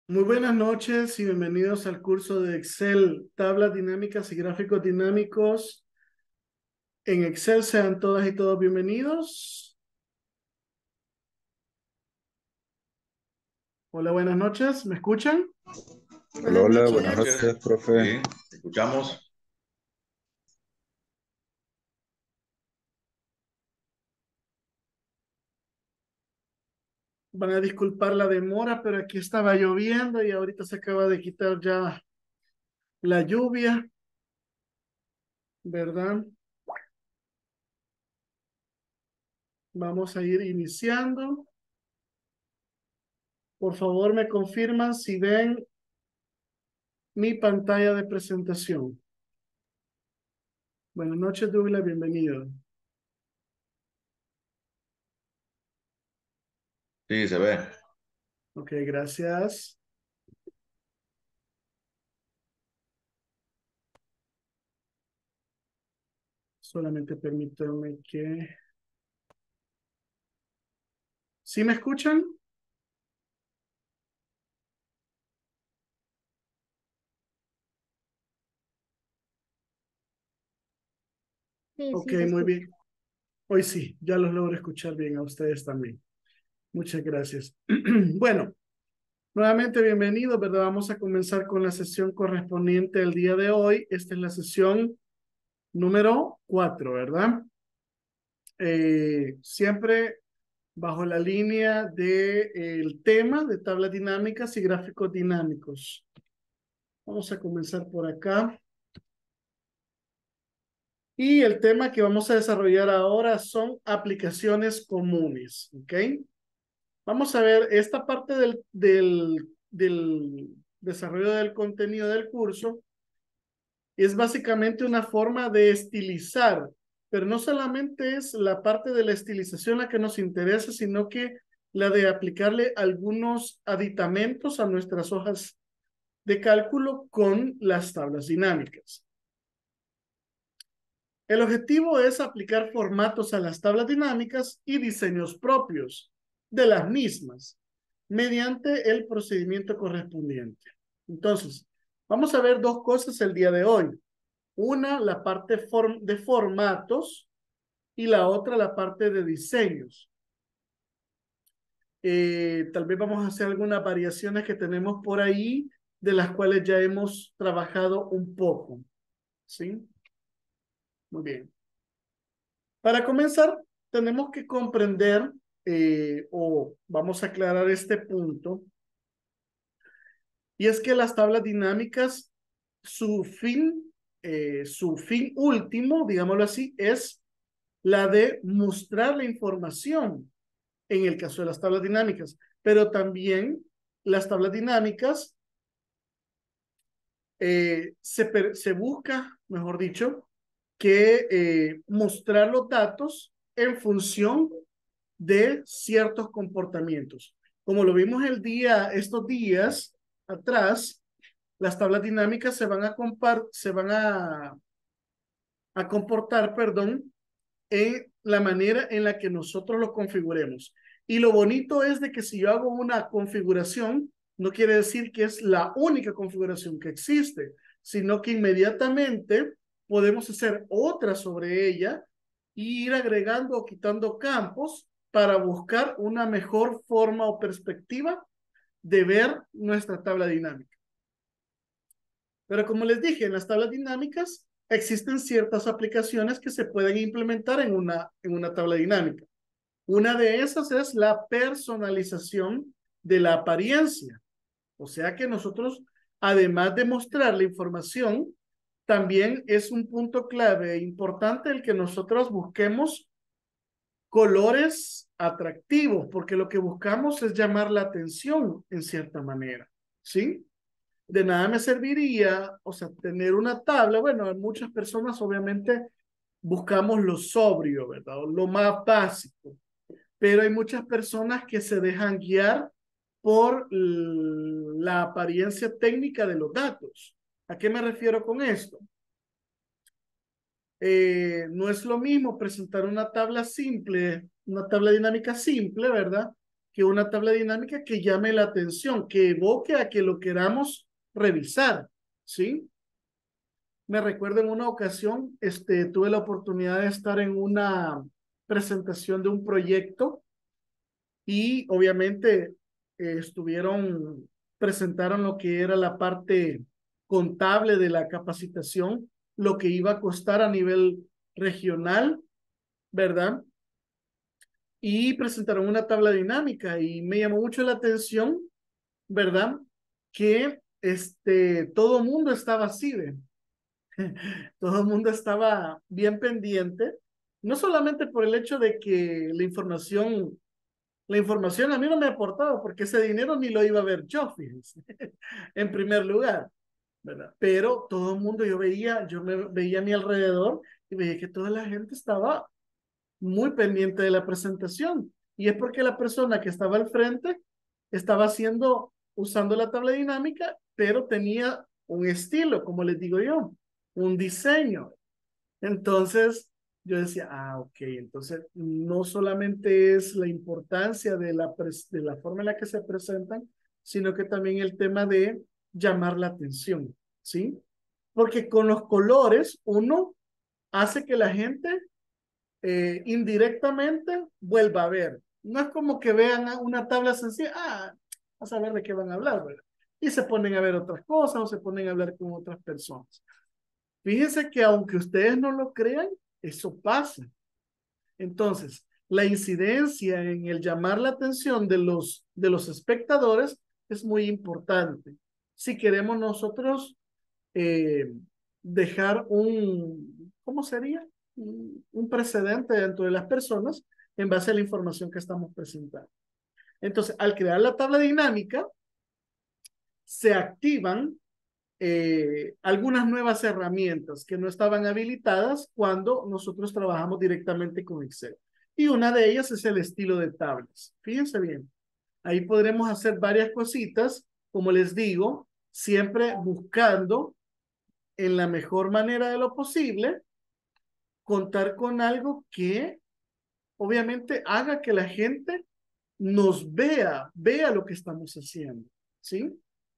Muy buenas noches y bienvenidos al curso de Excel, tablas dinámicas y gráficos dinámicos. En Excel sean todas y todos bienvenidos. Hola, buenas noches, ¿me escuchan? Hola, Buenas hola, noches. buenas Buenas noches, noches. profe. Sí, ¿te escuchamos? Van a disculpar la demora, pero aquí estaba lloviendo y ahorita se acaba de quitar ya la lluvia, ¿verdad? Vamos a ir iniciando. Por favor, me confirman si ven mi pantalla de presentación. Buenas noches, Douglas, bienvenido. Sí, se ve. Ok, gracias. Solamente permítanme que... ¿Sí me escuchan? Sí, Ok, sí, te muy escucho. bien. Hoy sí, ya los logro escuchar bien a ustedes también. Muchas gracias. Bueno, nuevamente bienvenidos, ¿verdad? Vamos a comenzar con la sesión correspondiente al día de hoy. Esta es la sesión número 4, ¿verdad? Siempre bajo la línea de, el tema de tablas dinámicas y gráficos dinámicos. Vamos a comenzar por acá. Y el tema que vamos a desarrollar ahora son aplicaciones comunes, ¿ok? Vamos a ver esta parte del desarrollo del contenido del curso. Es básicamente una forma de estilizar, pero no solamente es la parte de la estilización la que nos interesa, sino que la de aplicarle algunos aditamentos a nuestras hojas de cálculo con las tablas dinámicas. El objetivo es aplicar formatos a las tablas dinámicas y diseños propios de las mismas mediante el procedimiento correspondiente. Entonces, vamos a ver dos cosas el día de hoy. Una, la parte de formatos y la otra, la parte de diseños. Tal vez vamos a hacer algunas variaciones que tenemos por ahí, de las cuales ya hemos trabajado un poco. ¿Sí? Muy bien. Para comenzar, tenemos que comprender o vamos a aclarar este punto, y es que las tablas dinámicas, su fin último, digámoslo así, es la de mostrar la información en el caso de las tablas dinámicas, pero también las tablas dinámicas se busca, mejor dicho, que mostrar los datos en función de ciertos comportamientos. Como lo vimos estos días atrás, las tablas dinámicas se van a comportar, perdón, en la manera en la que nosotros lo configuremos. Y lo bonito es de que si yo hago una configuración, no quiere decir que es la única configuración que existe, sino que inmediatamente podemos hacer otra sobre ella e ir agregando o quitando campos para buscar una mejor forma o perspectiva de ver nuestra tabla dinámica. Pero como les dije, en las tablas dinámicas existen ciertas aplicaciones que se pueden implementar en una tabla dinámica. Una de esas es la personalización de la apariencia. O sea que nosotros, además de mostrar la información, también es un punto clave e importante el que nosotros busquemos colores atractivos, porque lo que buscamos es llamar la atención en cierta manera, ¿sí? De nada me serviría, o sea, tener una tabla. Bueno, muchas personas obviamente buscamos lo sobrio, ¿verdad? Lo más básico, pero hay muchas personas que se dejan guiar por la apariencia técnica de los datos. ¿A qué me refiero con esto? No es lo mismo presentar una tabla simple, una tabla dinámica simple, ¿verdad? que una tabla dinámica que llame la atención, que evoque a que lo queramos revisar, ¿sí? Me recuerdo en una ocasión, tuve la oportunidad de estar en una presentación de un proyecto y obviamente presentaron lo que era la parte contable de la capacitación, lo que iba a costar a nivel regional, ¿verdad? Y presentaron una tabla dinámica y me llamó mucho la atención, ¿verdad? Que todo el mundo estaba así, ¿ve? Todo el mundo estaba bien pendiente, no solamente por el hecho de que la información a mí no me aportaba, porque ese dinero ni lo iba a ver yo, fíjense, en primer lugar, ¿verdad? Pero todo el mundo, yo me veía a mi alrededor y veía que toda la gente estaba muy pendiente de la presentación. Y es porque la persona que estaba al frente estaba usando la tabla dinámica, pero tenía un estilo, como les digo yo, un diseño. Entonces, yo decía, ok, entonces no solamente es la importancia de la forma en la que se presentan, sino que también el tema de llamar la atención, ¿sí? Porque con los colores uno hace que la gente indirectamente vuelva a ver. No es como que vean una tabla sencilla, a saber de qué van a hablar, ¿verdad? Y se ponen a ver otras cosas o se ponen a hablar con otras personas. Fíjense que aunque ustedes no lo crean, eso pasa. Entonces, la incidencia en el llamar la atención de los espectadores es muy importante. Si queremos nosotros eh, dejar ¿cómo sería? Un precedente dentro de las personas en base a la información que estamos presentando. Entonces, al crear la tabla dinámica, se activan algunas nuevas herramientas que no estaban habilitadas cuando nosotros trabajamos directamente con Excel. Y una de ellas es el estilo de tablas. Fíjense bien, ahí podremos hacer varias cositas, como les digo, siempre buscando en la mejor manera de lo posible, contar con algo que obviamente haga que la gente nos vea lo que estamos haciendo, ¿sí?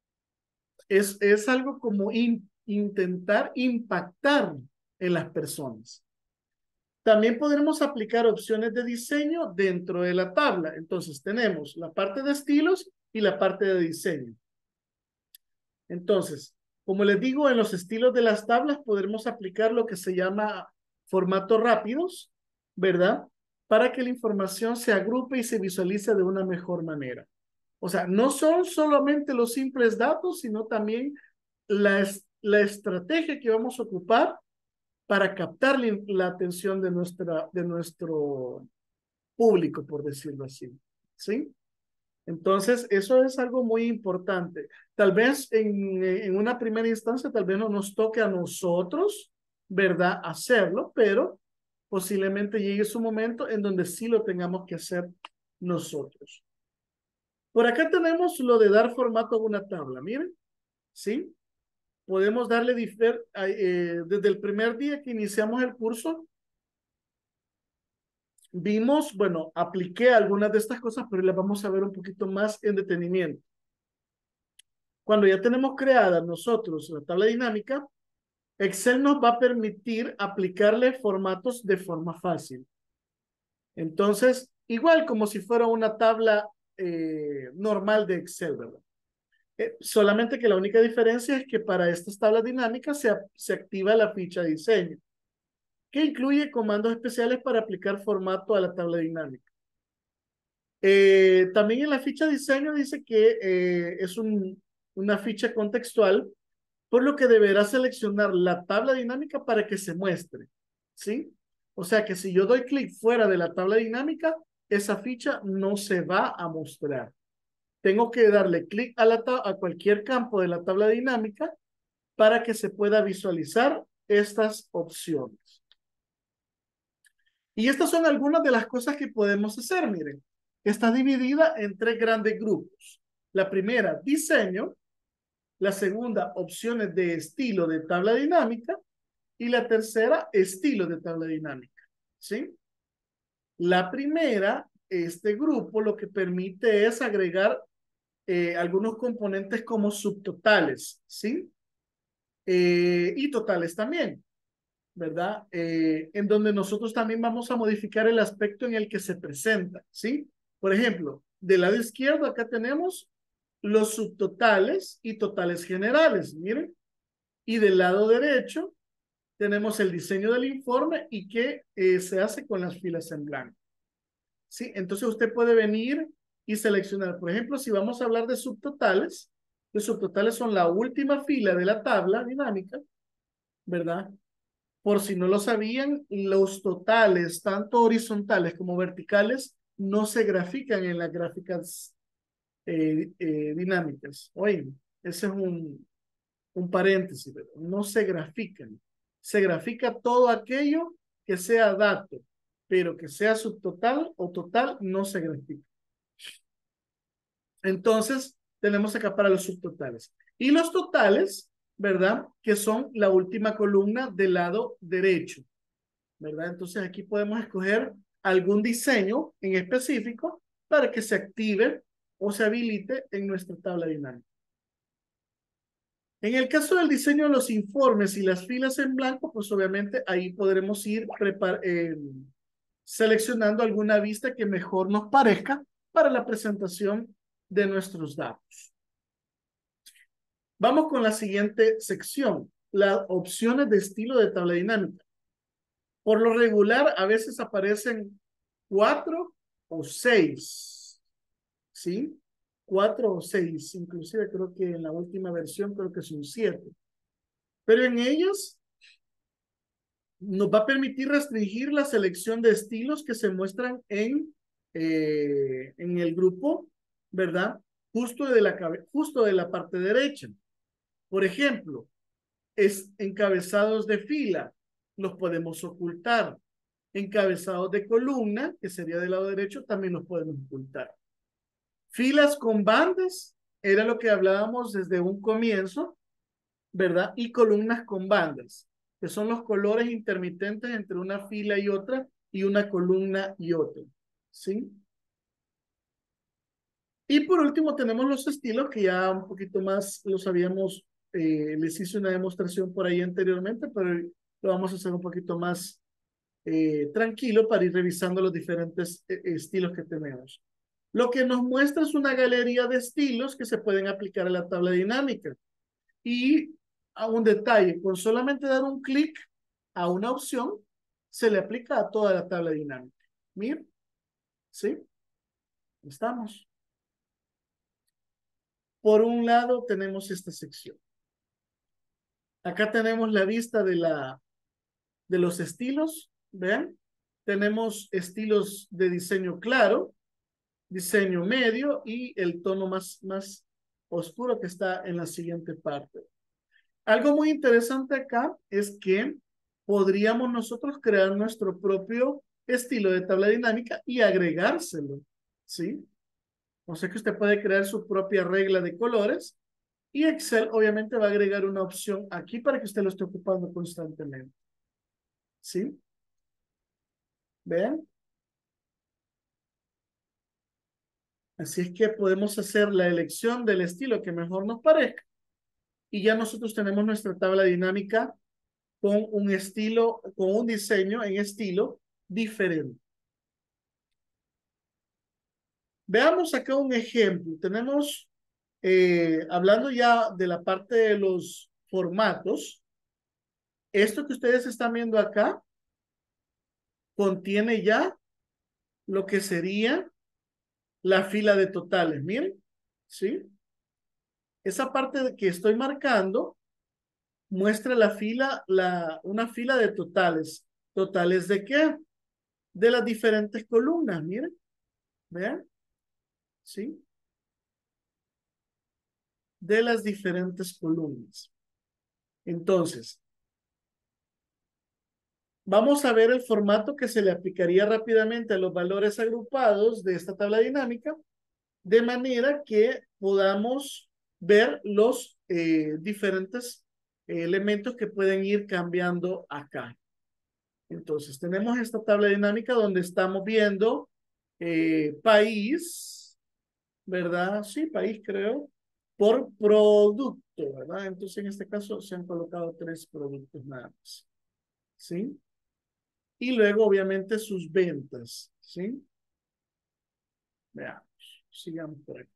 Es algo como intentar impactar en las personas. También podremos aplicar opciones de diseño dentro de la tabla. Entonces tenemos la parte de estilos y la parte de diseño. Entonces, como les digo, en los estilos de las tablas podremos aplicar lo que se llama formatos rápidos, ¿verdad? Para que la información se agrupe y se visualice de una mejor manera. O sea, no son solamente los simples datos, sino también la estrategia que vamos a ocupar para captar la atención de nuestro público, por decirlo así. ¿Sí? Entonces, eso es algo muy importante. Tal vez en una primera instancia, tal vez no nos toque a nosotros, ¿verdad? Hacerlo, pero posiblemente llegue su momento en donde sí lo tengamos que hacer nosotros. Por acá tenemos lo de dar formato a una tabla, miren, ¿sí? Podemos darle desde el primer día que iniciamos el curso, vimos, bueno, apliqué algunas de estas cosas, pero las vamos a ver un poquito más en detenimiento. Cuando ya tenemos creada nosotros la tabla dinámica, Excel nos va a permitir aplicarle formatos de forma fácil. Entonces, igual como si fuera una tabla normal de Excel, ¿verdad? Solamente que la única diferencia es que para estas tablas dinámicas se activa la ficha de diseño, que incluye comandos especiales para aplicar formato a la tabla dinámica. También en la ficha de diseño dice que es una ficha contextual, por lo que deberá seleccionar la tabla dinámica para que se muestre, ¿sí? O sea que si yo doy clic fuera de la tabla dinámica, esa ficha no se va a mostrar. Tengo que darle clic a cualquier campo de la tabla dinámica para que se pueda visualizar estas opciones. Y estas son algunas de las cosas que podemos hacer, miren. Está dividida en 3 grandes grupos. La primera, diseño. La segunda, opciones de estilo de tabla dinámica. Y la tercera, estilo de tabla dinámica. ¿Sí? La primera este grupo lo que permite es agregar algunos componentes como subtotales, ¿sí? Y totales también, ¿verdad? En donde nosotros también vamos a modificar el aspecto en el que se presenta, ¿sí? Por ejemplo, del lado izquierdo acá tenemos los subtotales y totales generales, miren. Y del lado derecho tenemos el diseño del informe y qué se hace con las filas en blanco. ¿Sí? Entonces usted puede venir y seleccionar, por ejemplo, si vamos a hablar de subtotales, los subtotales son la última fila de la tabla dinámica, ¿verdad? Por si no lo sabían, los totales, tanto horizontales como verticales, no se grafican en las gráficas dinámicas. Oye, ese es un paréntesis, ¿verdad? No se grafican. Se grafica todo aquello que sea dato, pero que sea subtotal o total, no se grafica. Entonces, tenemos acá para los subtotales. Y los totales, ¿verdad? Que son la última columna del lado derecho, ¿verdad? Entonces, aquí podemos escoger algún diseño en específico para que se active o se habilite en nuestra tabla dinámica. En el caso del diseño de los informes y las filas en blanco, pues obviamente ahí podremos ir seleccionando alguna vista que mejor nos parezca para la presentación de nuestros datos. Vamos con la siguiente sección, las opciones de estilo de tabla dinámica. Por lo regular, a veces aparecen 4 o 6, ¿sí? 4 o 6, inclusive creo que en la última versión creo que son 7. Pero en ellas nos va a permitir restringir la selección de estilos que se muestran en el grupo, ¿verdad? Justo de la parte derecha. Por ejemplo, encabezados de fila, los podemos ocultar. Encabezados de columna, que sería del lado derecho, también los podemos ocultar. Filas con bandas, era lo que hablábamos desde un comienzo, ¿verdad? Y columnas con bandas, que son los colores intermitentes entre una fila y otra, y una columna y otra, ¿sí? Y por último tenemos los estilos, que ya un poquito más los habíamos, les hice una demostración por ahí anteriormente, pero lo vamos a hacer un poquito más tranquilo para ir revisando los diferentes estilos que tenemos. Lo que nos muestra es una galería de estilos que se pueden aplicar a la tabla dinámica. Y a un detalle, con solamente dar un clic a una opción, se le aplica a toda la tabla dinámica. Miren, ¿sí? Estamos. Por un lado tenemos esta sección. Acá tenemos la vista de los estilos, ¿vean? Tenemos estilos de diseño claro, diseño medio y el tono más oscuro que está en la siguiente parte. Algo muy interesante acá es que podríamos nosotros crear nuestro propio estilo de tabla dinámica y agregárselo, ¿sí? O sea que usted puede crear su propia regla de colores y Excel obviamente va a agregar una opción aquí para que usted lo esté ocupando constantemente, ¿sí? ¿Vean? Así es que podemos hacer la elección del estilo que mejor nos parezca y ya nosotros tenemos nuestra tabla dinámica con un estilo, con un diseño en estilo diferente. Veamos acá un ejemplo. Tenemos, hablando ya de la parte de los formatos, esto que ustedes están viendo acá contiene ya lo que sería la fila de totales. Miren, ¿sí? Esa parte que estoy marcando muestra la fila, una fila de totales. ¿Totales de qué? De las diferentes columnas, miren. ¿Vean? ¿Sí? De las diferentes columnas. Entonces, vamos a ver el formato que se le aplicaría rápidamente a los valores agrupados de esta tabla dinámica, de manera que podamos ver los diferentes elementos que pueden ir cambiando acá. Entonces, tenemos esta tabla dinámica donde estamos viendo país, ¿verdad? Sí, país creo, por producto, ¿verdad? Entonces en este caso se han colocado 3 productos nada más, ¿sí? Y luego obviamente sus ventas, ¿sí? Veamos, sigamos por aquí.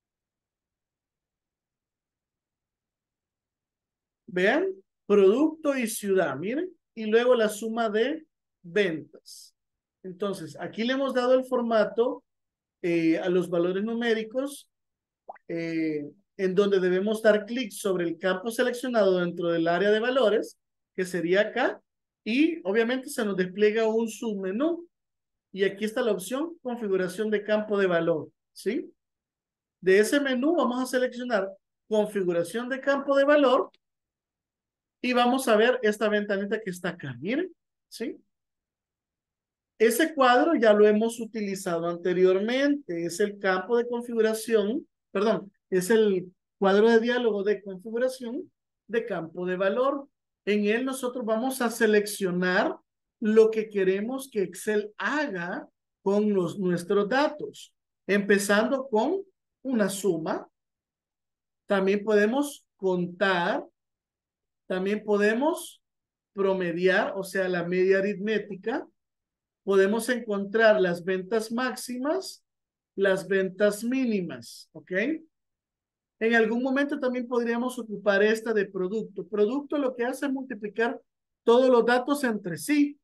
Vean, producto y ciudad, miren, y luego la suma de ventas. Entonces, aquí le hemos dado el formato a los valores numéricos, en donde debemos dar clic sobre el campo seleccionado dentro del área de valores, que sería acá, y obviamente se nos despliega un submenú, y aquí está la opción configuración de campo de valor, ¿sí? De ese menú vamos a seleccionar configuración de campo de valor, y vamos a ver esta ventanita que está acá, miren, ¿sí? Ese cuadro ya lo hemos utilizado anteriormente, es el campo de configuración, perdón, es el cuadro de diálogo de configuración de campo de valor. En él nosotros vamos a seleccionar lo que queremos que Excel haga con nuestros datos, empezando con una suma. También podemos contar, también podemos promediar, o sea, la media aritmética. Podemos encontrar las ventas máximas, las ventas mínimas, ¿ok? En algún momento también podríamos ocupar esta de producto. Producto lo que hace es multiplicar todos los datos entre sí.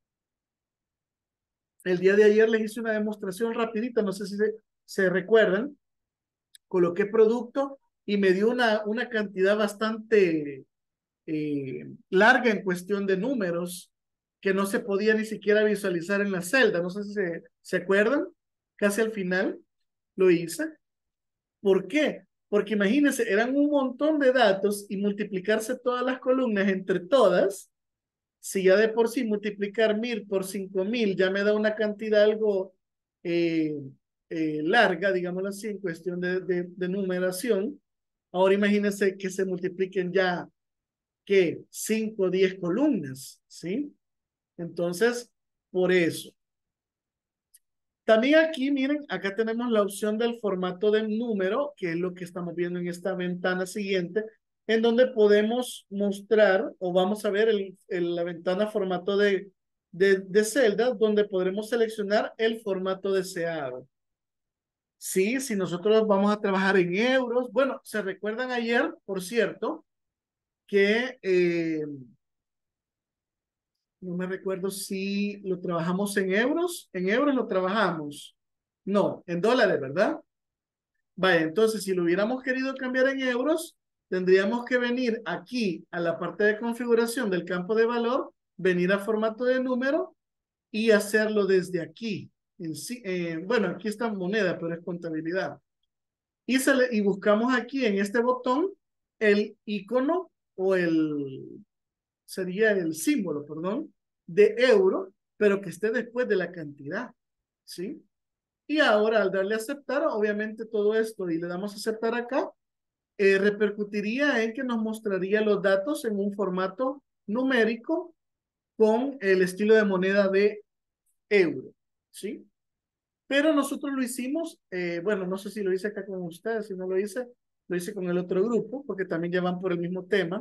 El día de ayer les hice una demostración rapidita, no sé si se recuerdan. Coloqué producto y me dio una cantidad bastante larga en cuestión de números que no se podía ni siquiera visualizar en la celda. No sé si se acuerdan, casi al final lo hice. ¿Por qué? Porque imagínense, eran un montón de datos y multiplicarse todas las columnas entre todas, si ya de por sí multiplicar 1000 por 5000 ya me da una cantidad algo eh, larga, digámoslo así, en cuestión de numeración. Ahora imagínense que se multipliquen ya que 5 o 10 columnas, ¿sí? Entonces, por eso. También aquí, miren, acá tenemos la opción del formato de número, que es lo que estamos viendo en esta ventana siguiente, en donde podemos mostrar, o vamos a ver la ventana formato de celda, donde podremos seleccionar el formato deseado. Sí, si nosotros vamos a trabajar en euros, bueno, se recuerdan ayer, por cierto, que no me recuerdo si lo trabajamos en euros lo trabajamos. No, en dólares, ¿verdad? Vaya, entonces si lo hubiéramos querido cambiar en euros, tendríamos que venir aquí a la parte de configuración del campo de valor, venir a formato de número y hacerlo desde aquí. Bueno, aquí está moneda, pero es contabilidad. Y buscamos aquí en este botón el icono o sería el símbolo, perdón, de euro, pero que esté después de la cantidad, ¿sí? Y ahora al darle a aceptar, obviamente todo esto y le damos a aceptar acá, repercutiría en que nos mostraría los datos en un formato numérico con el estilo de moneda de euro, ¿sí? Pero nosotros lo hicimos, bueno, no sé si lo hice acá con ustedes, si no lo hice con el otro grupo, porque también ya van por el mismo tema,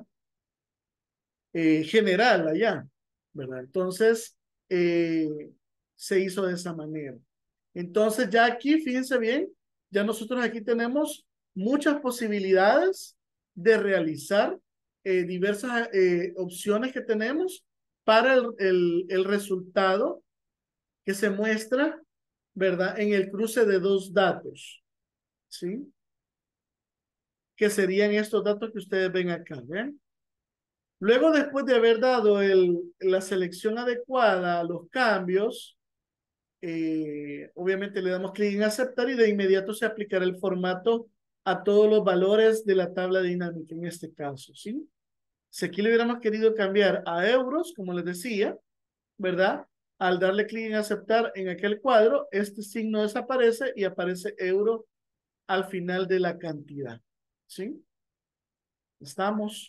general allá, ¿verdad? Entonces, eh, se hizo de esa manera. Entonces, ya aquí, fíjense bien, ya nosotros aquí tenemos muchas posibilidades de realizar diversas opciones que tenemos para el resultado que se muestra, ¿verdad? En el cruce de dos datos, ¿sí? Que serían estos datos que ustedes ven acá, ¿ven? Luego, después de haber dado la selección adecuada a los cambios, obviamente le damos clic en aceptar y de inmediato se aplicará el formato a todos los valores de la tabla dinámica en este caso, ¿sí? Si aquí le hubiéramos querido cambiar a euros, como les decía, ¿verdad? Al darle clic en aceptar en aquel cuadro, este signo desaparece y aparece euro al final de la cantidad, ¿sí? Estamos.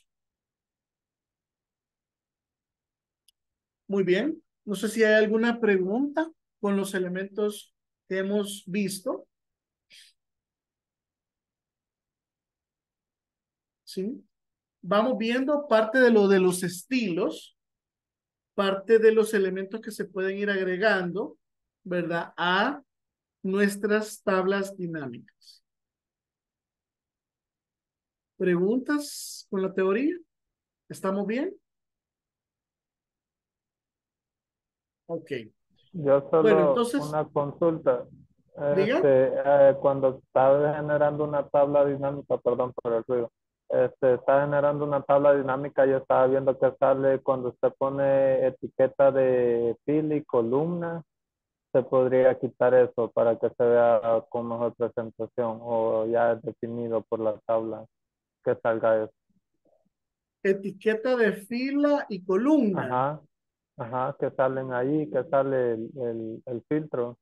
Muy bien. No sé si hay alguna pregunta con los elementos que hemos visto, ¿sí? Vamos viendo parte de lo de los estilos, parte de los elementos que se pueden ir agregando, ¿verdad? A nuestras tablas dinámicas. ¿Preguntas con la teoría? ¿Estamos bien? Ok. Yo Bueno, solo entonces, una consulta. diga. Cuando está generando una tabla dinámica, perdón por el ruido, está generando una tabla dinámica, yo estaba viendo que sale cuando usted pone etiqueta de fila y columna, se podría quitar eso para que se vea con mejor presentación o ya es definido por la tabla que salga eso. Etiqueta de fila y columna. Ajá, ajá, que salen ahí, que sale el filtro.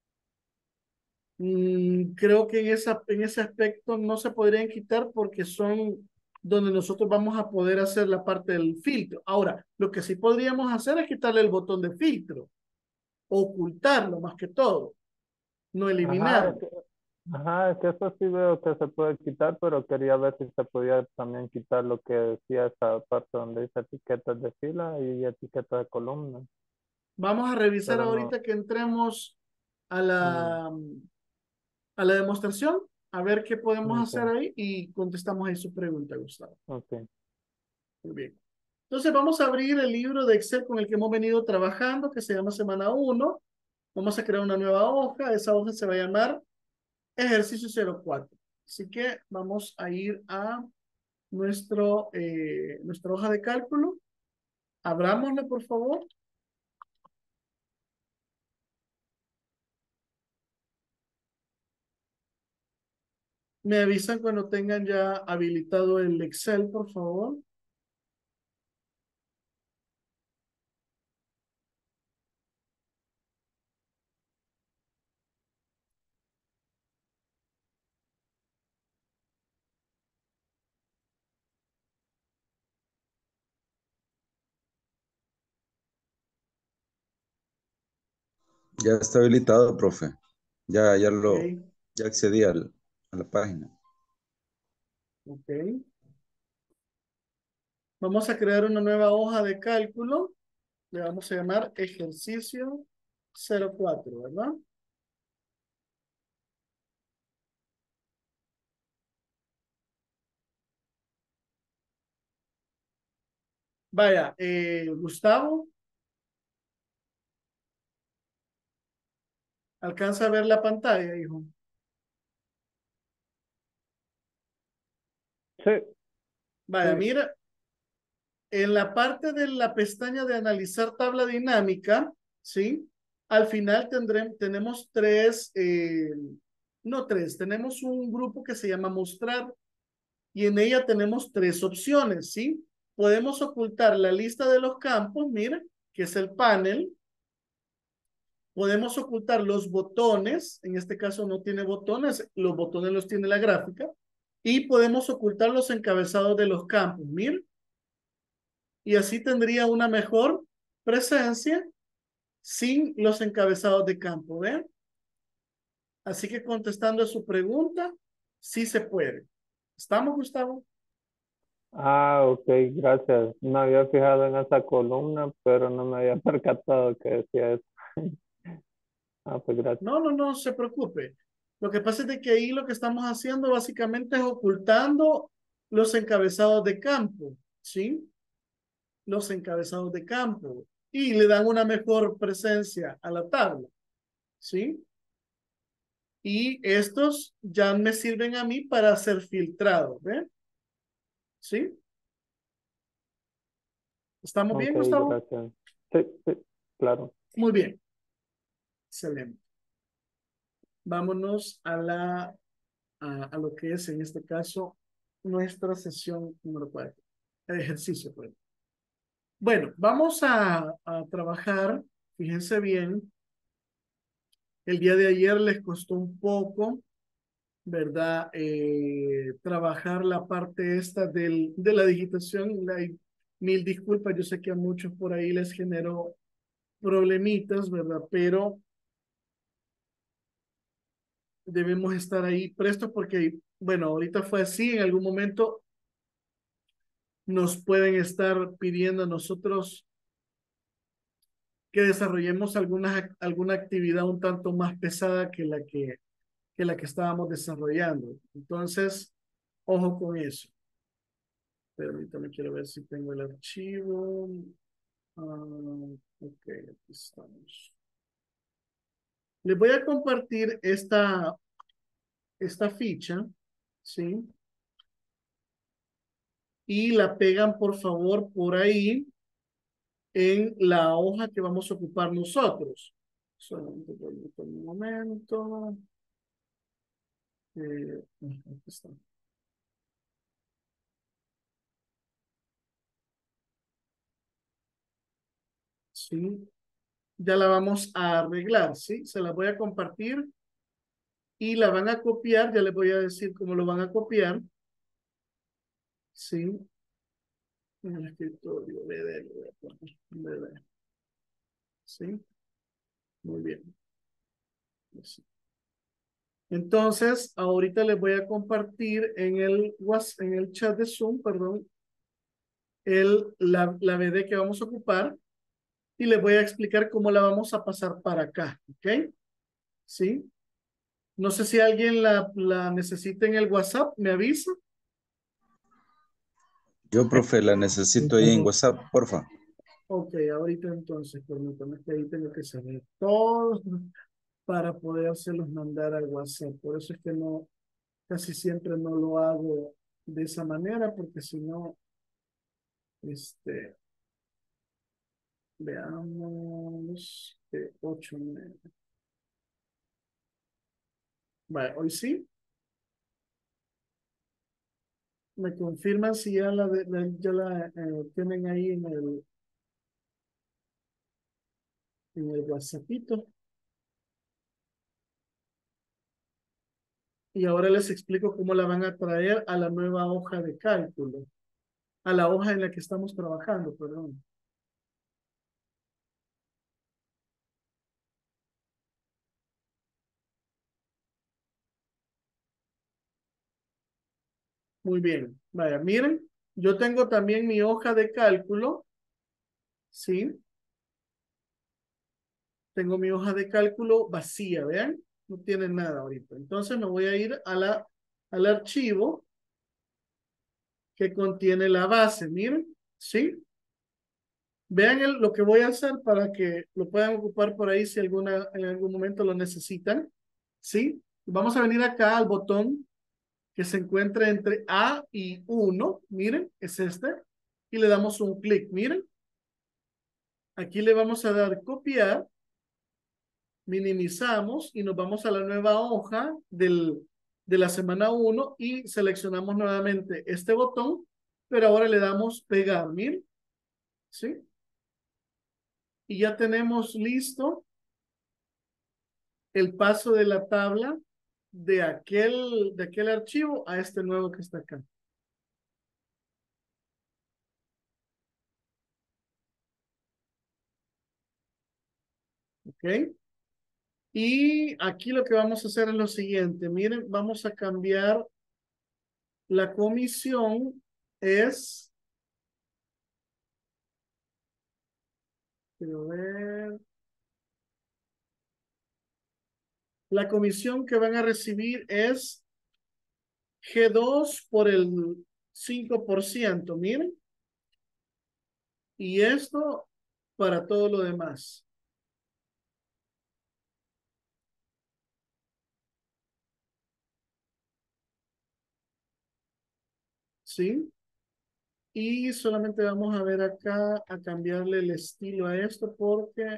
Creo que en ese aspecto no se podrían quitar porque son donde nosotros vamos a poder hacer la parte del filtro. Ahora, lo que sí podríamos hacer es quitarle el botón de filtro, ocultarlo más que todo, no Ajá, eliminarlo. ajá, es que eso sí veo que se puede quitar, pero quería ver si se podía también quitar lo que decía esa parte donde dice etiquetas de fila y etiquetas de columna, Vamos a revisar pero no. ahorita que entremos a Mm, la demostración, a ver qué podemos hacer ok, ahí y contestamos ahí su pregunta, Gustavo. ok. Muy bien. Entonces vamos a abrir el libro de Excel con el que hemos venido trabajando, que se llama Semana uno. Vamos a crear una nueva hoja. Esa hoja se va a llamar Ejercicio 04. Así que vamos a ir a nuestra hoja de cálculo. Abrámosla, por favor. Me avisan cuando tengan ya habilitado el Excel, por favor. Ya está habilitado, profe. Ok, Ya accedí a la página. ok. Vamos a crear una nueva hoja de cálculo. Le vamos a llamar Ejercicio 04, ¿verdad? Vaya, Gustavo, ¿alcanza a ver la pantalla, hijo? Sí, Vaya, sí, mira, en la parte de la pestaña de analizar tabla dinámica, ¿sí? Al final tenemos no tres, tenemos un grupo que se llama mostrar y en ella tenemos tres opciones, ¿sí? Podemos ocultar la lista de los campos, mira, que es el panel. Podemos ocultar los botones, en este caso no tiene botones, los botones los tiene la gráfica. Y podemos ocultar los encabezados de los campos, mira. Y así tendría una mejor presencia sin los encabezados de campo, ¿ven? Así que contestando a su pregunta, sí se puede. ¿Estamos, Gustavo? ah, ok, gracias. Me había fijado en esa columna, pero no me había percatado que decía eso. Ah, pues gracias. No, no, no se preocupe. Lo que pasa es de que ahí lo que estamos haciendo básicamente es ocultando los encabezados de campo, ¿sí? Los encabezados de campo y le dan una mejor presencia a la tabla, ¿sí? Y estos ya me sirven a mí para ser filtrado, ¿ven? ¿Sí? ¿Estamos Ok, bien, Gustavo? gracias. Sí, sí, claro. Muy bien. Excelente. Vámonos a lo que es en este caso nuestra sesión número 4. El ejercicio, pues. Bueno, vamos a trabajar. Fíjense bien. El día de ayer les costó un poco, ¿verdad? Trabajar la parte esta de la digitación. Mil disculpas, yo sé que a muchos por ahí les generó problemitas, ¿verdad? Pero debemos estar ahí prestos porque, bueno, ahorita fue así, en algún momento nos pueden estar pidiendo a nosotros que desarrollemos alguna actividad un tanto más pesada que la que estábamos desarrollando. Entonces, ojo con eso. Permítame, quiero ver si tengo el archivo. Ok, aquí estamos. Les voy a compartir esta ficha, ¿sí? Y la pegan, por favor, por ahí en la hoja que vamos a ocupar nosotros. Solamente permítame un momento. Aquí está. Sí, ya la vamos a arreglar, ¿sí? Se la voy a compartir y la van a copiar. Ya les voy a decir cómo lo van a copiar, ¿sí? En el escritorio, BD, lo voy a poner, BD, ¿sí? Muy bien. Así. Entonces, ahorita les voy a compartir en el chat de Zoom, perdón, la BD que vamos a ocupar y les voy a explicar cómo la vamos a pasar para acá, ¿ok? ¿Sí? No sé si alguien la necesita en el WhatsApp, me avisa. Yo, profe, la necesito ahí en WhatsApp, porfa. Ok, ahorita entonces, permítame que ahí tengo que saber todo para podérselos mandar al WhatsApp. Por eso es que no, casi siempre no lo hago de esa manera, porque si no, este, veamos, 8, 9. Vale, hoy sí. Me confirman si ya la tienen ahí en el WhatsAppito. Y ahora les explico cómo la van a traer a la nueva hoja de cálculo, a la hoja en la que estamos trabajando, perdón. Muy bien. Vaya, miren, yo tengo también mi hoja de cálculo, ¿sí? Tengo mi hoja de cálculo vacía, ¿vean? No tiene nada ahorita. Entonces me voy a ir al archivo que contiene la base, miren, ¿sí? Vean lo que voy a hacer para que lo puedan ocupar por ahí si en algún momento lo necesitan, ¿sí? Vamos a venir acá al botón que se encuentra entre A y 1, miren, es este, y le damos un clic, miren. Aquí le vamos a dar copiar, minimizamos y nos vamos a la nueva hoja de la semana 1 y seleccionamos nuevamente este botón, pero ahora le damos pegar, miren, ¿sí? Y ya tenemos listo el paso de la tabla de aquel archivo a este nuevo que está acá. ¿Ok? Y aquí lo que vamos a hacer es lo siguiente. Miren, vamos a cambiar la comisión. Es, quiero ver, la comisión que van a recibir es G2 por el 5%. Miren. Y esto para todo lo demás. ¿Sí? Y solamente vamos a ver acá, a cambiarle el estilo a esto porque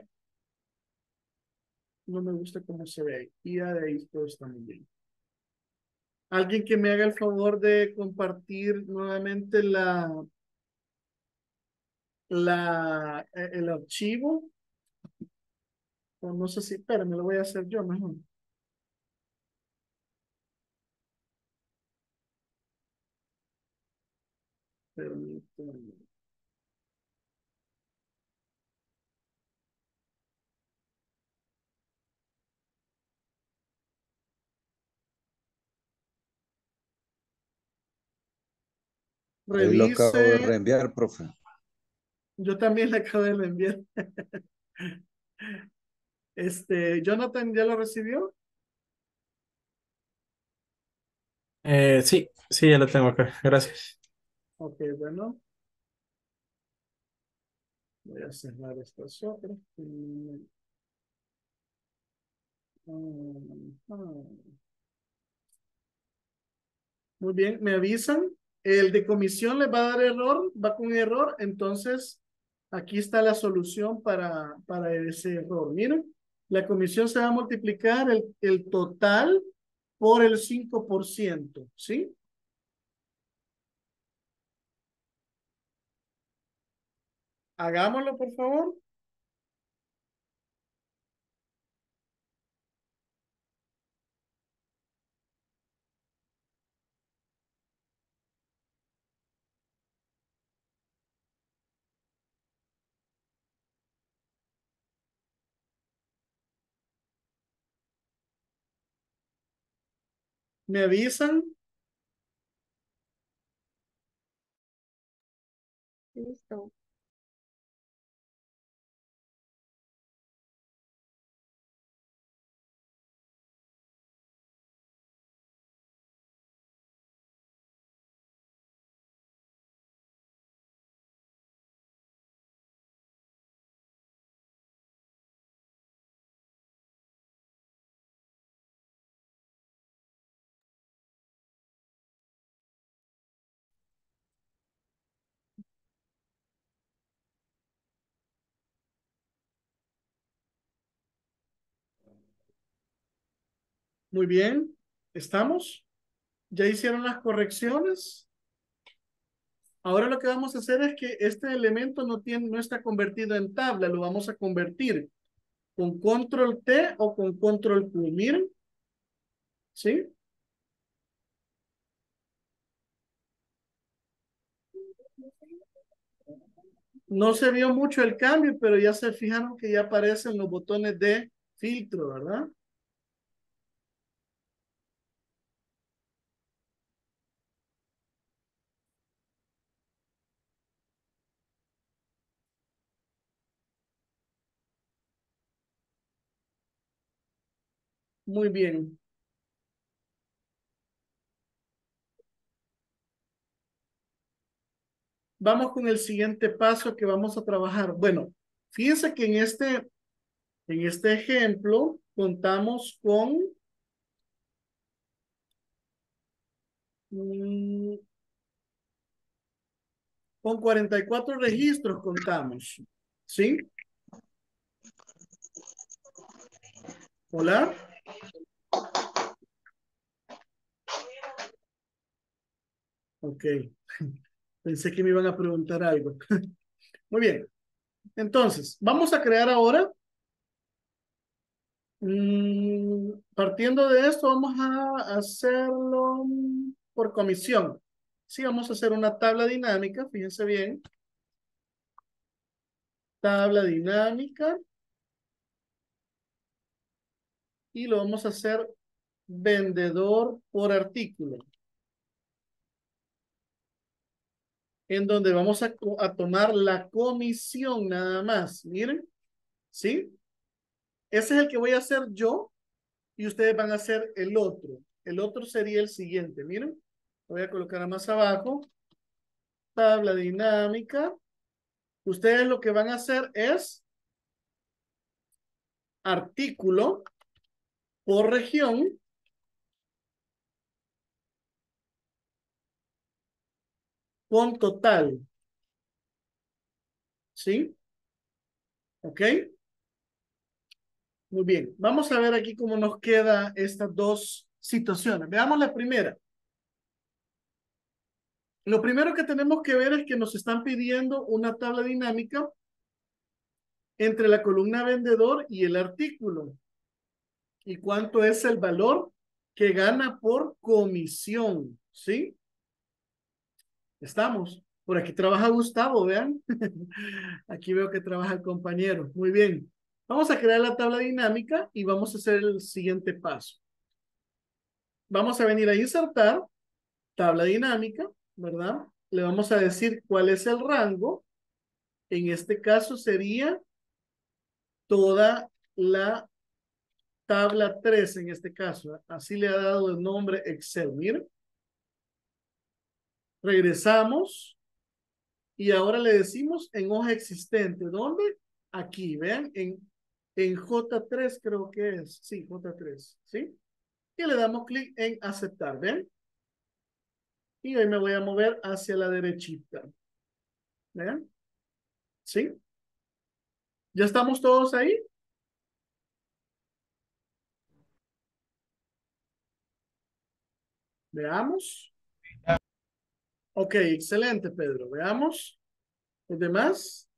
no me gusta cómo se ve ahí. Y ya de ahí todo está muy bien. Alguien que me haga el favor de compartir nuevamente el archivo. O no sé si, espera, me lo voy a hacer yo mejor. Permítame. Ahí lo acabo de Revise. reenviar, profe. Yo también le acabo de reenviar. Jonathan, ¿ya lo recibió? Sí, sí, ya lo tengo acá. Gracias. Ok, bueno. Voy a cerrar estas otras. Muy bien, me avisan. El de comisión le va a dar error, va con error. Entonces, aquí está la solución para ese error. Miren, la comisión se va a multiplicar el total por el 5%, ¿sí? Hagámoslo, por favor. Me avisan. Listo. Muy bien. ¿Estamos? ¿Ya hicieron las correcciones? Ahora lo que vamos a hacer es que este elemento no está convertido en tabla, lo vamos a convertir con control T o con control Q. Miren, ¿sí? No se vio mucho el cambio, pero ya se fijaron que ya aparecen los botones de filtro, ¿verdad? Muy bien. Vamos con el siguiente paso que vamos a trabajar. Bueno, fíjense que en este ejemplo contamos mm, con 44 registros contamos. ¿Sí? ¿Hola? Ok. Pensé que me iban a preguntar algo. Muy bien. Entonces, vamos a crear ahora. Partiendo de esto, vamos a hacerlo por comisión. Sí, vamos a hacer una tabla dinámica. Fíjense bien. Tabla dinámica. Y lo vamos a hacer vendedor por artículo. En donde vamos a tomar la comisión nada más. Miren. ¿Sí? Ese es el que voy a hacer yo y ustedes van a hacer el otro. El otro sería el siguiente. Miren. Lo voy a colocar más abajo. Tabla dinámica. Ustedes lo que van a hacer es artículo por región con total. ¿Sí? ¿Ok? Muy bien. Vamos a ver aquí cómo nos queda estas dos situaciones. Veamos la primera. Lo primero que tenemos que ver es que nos están pidiendo una tabla dinámica entre la columna vendedor y el artículo. ¿Y cuánto es el valor que gana por comisión? ¿Sí? Estamos. Por aquí trabaja Gustavo, vean. Aquí veo que trabaja el compañero. Muy bien. Vamos a crear la tabla dinámica y vamos a hacer el siguiente paso. Vamos a venir a insertar tabla dinámica, ¿verdad? le vamos a decir cuál es el rango. En este caso sería toda la tabla 3 en este caso. Así le ha dado el nombre Excel. Miren. Regresamos y ahora le decimos en hoja existente. ¿Dónde? Aquí, vean, en J3 creo que es. Sí, J3, ¿sí? Y le damos clic en aceptar, ¿ven? Y hoy me voy a mover hacia la derechita. ¿Vean? ¿Sí? ¿Ya estamos todos ahí? Veamos. Ok, excelente, Pedro. Veamos. ¿Los demás?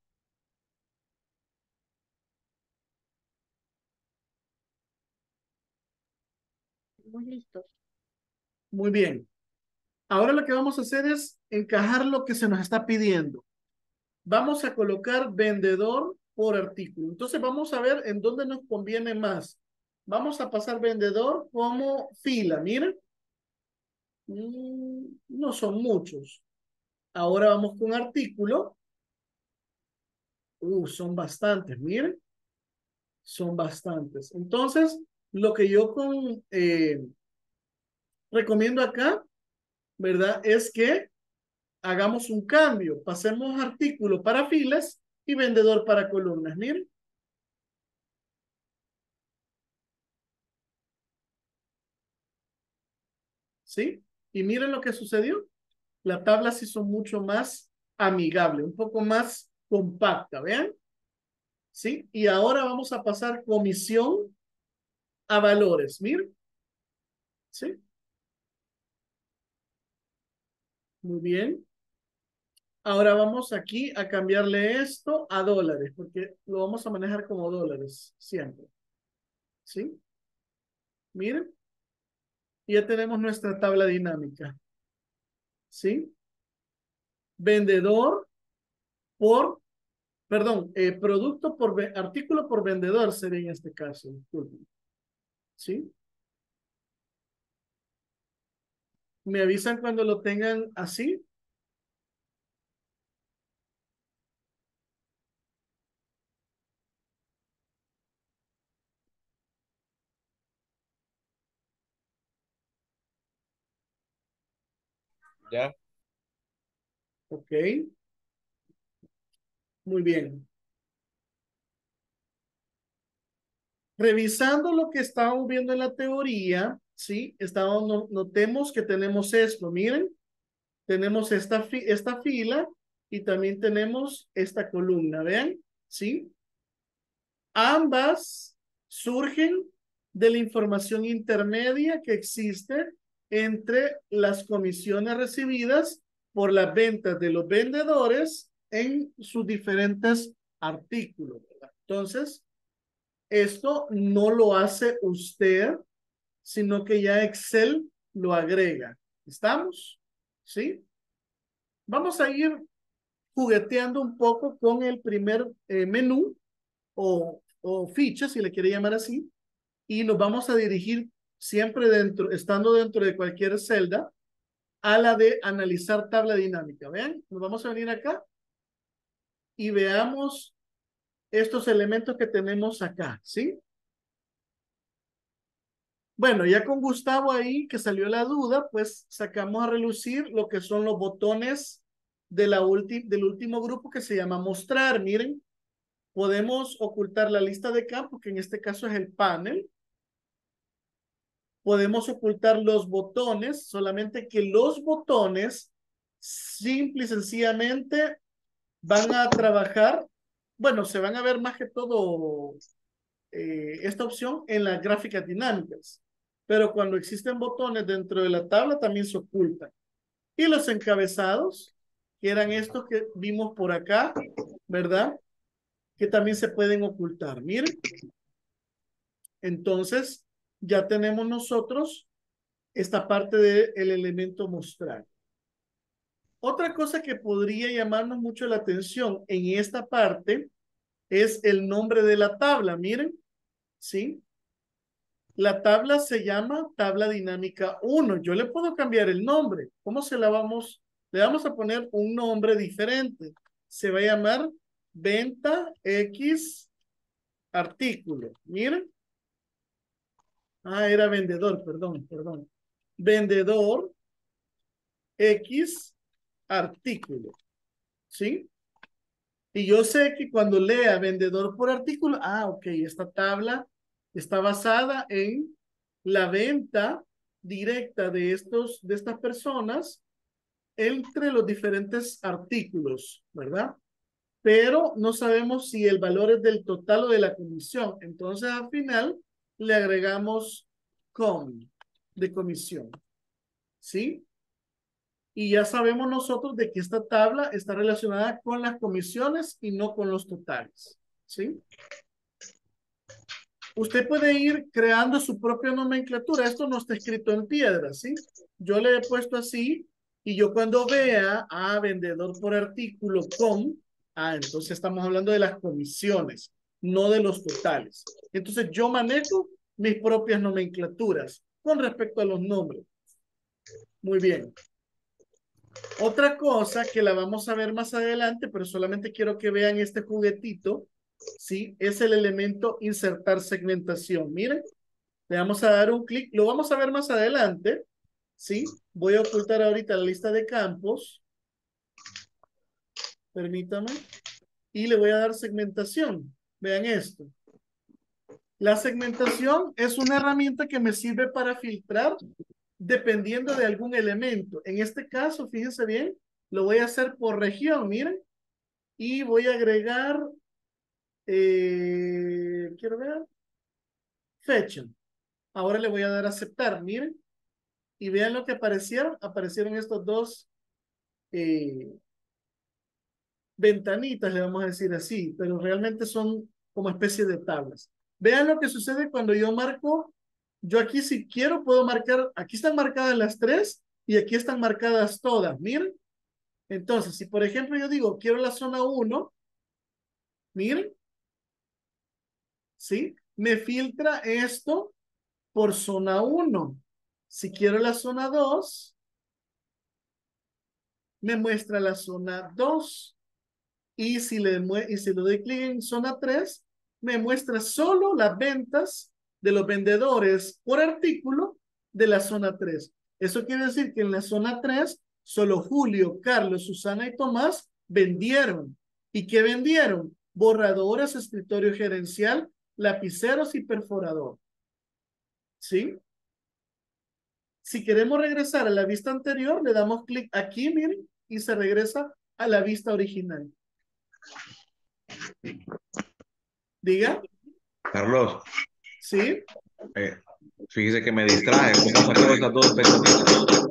Estamos listos. Muy bien. Ahora lo que vamos a hacer es encajar lo que se nos está pidiendo. Vamos a colocar vendedor por artículo. Entonces vamos a ver en dónde nos conviene más. Vamos a pasar vendedor como fila. Miren. No son muchos. Ahora vamos con artículo. Son bastantes, miren. Son bastantes. Entonces, lo que yo recomiendo acá, ¿verdad? Es que hagamos un cambio. Pasemos artículo para filas y vendedor para columnas. Miren. ¿Sí? Y miren lo que sucedió. La tabla se hizo mucho más amigable, un poco más compacta. ¿Vean? ¿Sí? Y ahora vamos a pasar comisión a valores. Miren. ¿Sí? Muy bien. Ahora vamos aquí a cambiarle esto a dólares, porque lo vamos a manejar como dólares siempre. ¿Sí? Miren. Ya tenemos nuestra tabla dinámica. ¿Sí? Vendedor por, perdón, producto por, artículo por vendedor sería en este caso. Disculpen. ¿Sí? ¿Me avisan cuando lo tengan así? Ya. Ok. Muy bien. Revisando lo que estábamos viendo en la teoría, ¿sí? Notemos que tenemos esto, miren. Tenemos esta fila y también tenemos esta columna, ¿vean? ¿Sí? Ambas surgen de la información intermedia que existe entre las comisiones recibidas por las ventas de los vendedores en sus diferentes artículos, ¿verdad? Entonces, esto no lo hace usted, sino que ya Excel lo agrega. ¿Estamos? ¿Sí? Vamos a ir jugueteando un poco con el primer menú o ficha, si le quiere llamar así, y nos vamos a dirigir siempre estando dentro de cualquier celda, a la de analizar tabla dinámica. Vean, nos vamos a venir acá y veamos estos elementos que tenemos acá, ¿sí? Bueno, ya con Gustavo ahí, que salió la duda, pues sacamos a relucir lo que son los botones del último grupo que se llama mostrar. Miren, podemos ocultar la lista de campos, que en este caso es el panel. Podemos ocultar los botones, solamente que los botones simple y sencillamente van a trabajar, bueno, se van a ver más que todo esta opción en las gráficas dinámicas, pero cuando existen botones dentro de la tabla también se ocultan. Y los encabezados, que eran estos que vimos por acá, ¿verdad? Que también se pueden ocultar. Miren. Entonces, ya tenemos nosotros esta parte del elemento mostrar. Otra cosa que podría llamarnos mucho la atención en esta parte es el nombre de la tabla. Miren, ¿sí? La tabla se llama tabla dinámica 1. Yo le puedo cambiar el nombre. ¿Cómo se la vamos Le vamos a poner un nombre diferente. Se va a llamar venta X artículo. Miren. Ah, era vendedor, perdón. Vendedor X artículo. ¿Sí? Y yo sé que cuando lea vendedor por artículo, ok, esta tabla está basada en la venta directa de estas personas entre los diferentes artículos, ¿verdad? Pero no sabemos si el valor es del total o de la comisión. Entonces, al final, le agregamos de comisión. ¿Sí? Y ya sabemos nosotros de que esta tabla está relacionada con las comisiones y no con los totales. ¿Sí? Usted puede ir creando su propia nomenclatura. Esto no está escrito en piedra, ¿sí? Yo le he puesto así y yo cuando vea a vendedor por artículo entonces estamos hablando de las comisiones, no de los totales. Entonces yo manejo mis propias nomenclaturas con respecto a los nombres. Muy bien. Otra cosa que la vamos a ver más adelante, pero solamente quiero que vean este juguetito, ¿sí? Es el elemento insertar segmentación. Miren, le vamos a dar un clic. Lo vamos a ver más adelante, ¿sí? Voy a ocultar ahorita la lista de campos. Permítame. Y le voy a dar segmentación. Vean esto. La segmentación es una herramienta que me sirve para filtrar dependiendo de algún elemento. En este caso, fíjense bien, lo voy a hacer por región, miren. Y voy a agregar, quiero ver, fecha. Ahora le voy a dar a aceptar, miren. Y vean lo que aparecieron. Aparecieron estos dos ventanitas, le vamos a decir así, pero realmente son como especie de tablas. Vean lo que sucede cuando yo marco. Yo aquí si quiero puedo marcar, aquí están marcadas las tres y aquí están marcadas todas, miren. Entonces, si por ejemplo yo digo, quiero la zona 1, miren, ¿sí? Me filtra esto por zona 1. Si quiero la zona 2, me muestra la zona 2. Y si le doy clic en zona 3, me muestra solo las ventas de los vendedores por artículo de la zona 3. Eso quiere decir que en la zona 3, solo Julio, Carlos, Susana y Tomás vendieron. ¿Y qué vendieron? Borradores, escritorio gerencial, lapiceros y perforador. ¿Sí? Si queremos regresar a la vista anterior, le damos clic aquí, miren, y se regresa a la vista original. Diga. Carlos, ¿Sí? fíjese que me distrae. ¿Cómo sacó esas dos ventanitas?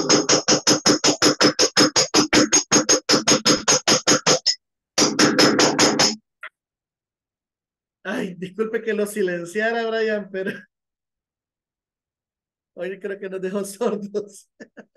Ay, disculpe que lo silenciara, Brian, pero hoy creo que nos dejó sordos.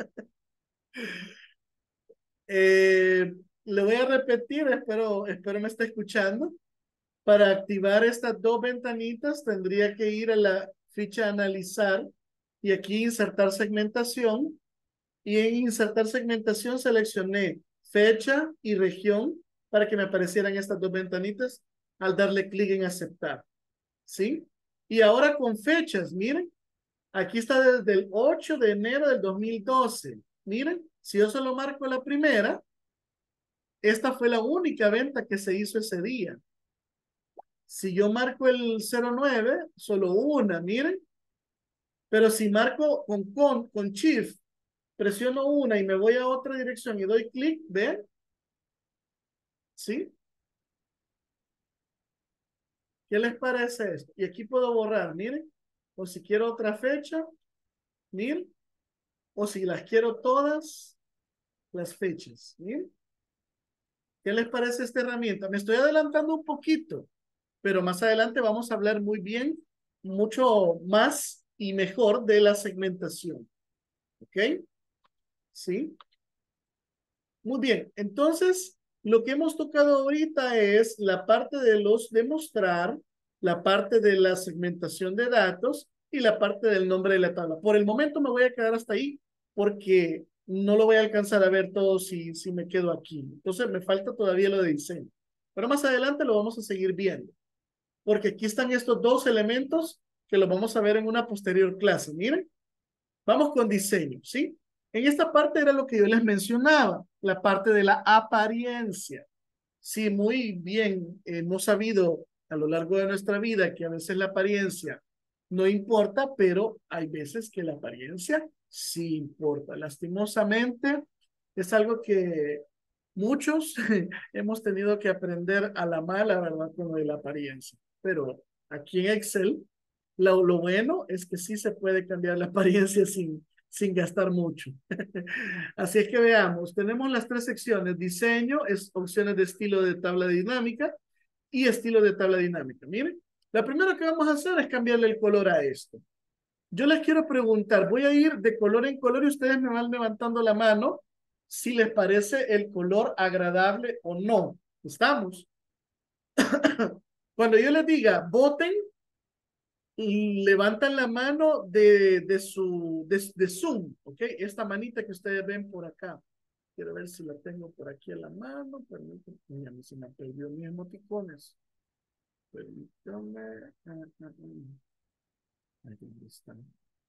Le voy a repetir, espero me esté escuchando. Para activar estas dos ventanitas tendría que ir a la ficha analizar y aquí insertar segmentación. Y en insertar segmentación seleccioné fecha y región para que me aparecieran estas dos ventanitas al darle clic en aceptar. ¿Sí? Y ahora con fechas, miren, aquí está desde el 8 de enero del 2012. Miren, si yo solo marco la primera, esta fue la única venta que se hizo ese día. Si yo marco el 09, solo una, miren. Pero si marco con Shift, presiono una y me voy a otra dirección y doy clic, ¿ven? ¿Sí? ¿Qué les parece esto? Y aquí puedo borrar, miren. O si quiero otra fecha, miren. O si las quiero todas, las fechas, miren. ¿Qué les parece esta herramienta? Me estoy adelantando un poquito, pero más adelante vamos a hablar muy bien, mucho más y mejor de la segmentación. ¿Ok? ¿Sí? Muy bien. Entonces, lo que hemos tocado ahorita es la parte de los demostrar, la parte de la segmentación de datos y la parte del nombre de la tabla. Por el momento me voy a quedar hasta ahí porque no lo voy a alcanzar a ver todo si me quedo aquí. Entonces me falta todavía lo de diseño. Pero más adelante lo vamos a seguir viendo. Porque aquí están estos dos elementos que los vamos a ver en una posterior clase. Miren, vamos con diseño, ¿sí? En esta parte era lo que yo les mencionaba, la parte de la apariencia. Sí, muy bien, hemos sabido a lo largo de nuestra vida que a veces la apariencia no importa, pero hay veces que la apariencia sí importa. Lastimosamente, es algo que muchos hemos tenido que aprender a la mala, ¿verdad? Con lo de la apariencia. Pero aquí en Excel, lo bueno es que sí se puede cambiar la apariencia sin gastar mucho. Así es que veamos, tenemos las tres secciones: diseño, es opciones de estilo de tabla dinámica y estilo de tabla dinámica. Miren, la primera que vamos a hacer es cambiarle el color a esto. Yo les quiero preguntar, voy a ir de color en color y ustedes me van levantando la mano si les parece el color agradable o no. ¿Estamos? Cuando yo les diga voten, levantan la mano de Zoom, ¿ok? Esta manita que ustedes ven por acá. Quiero ver si la tengo por aquí a la mano. Permítanme, mira, se me perdió mis emoticones. Permítanme. Ahí ¿dónde están?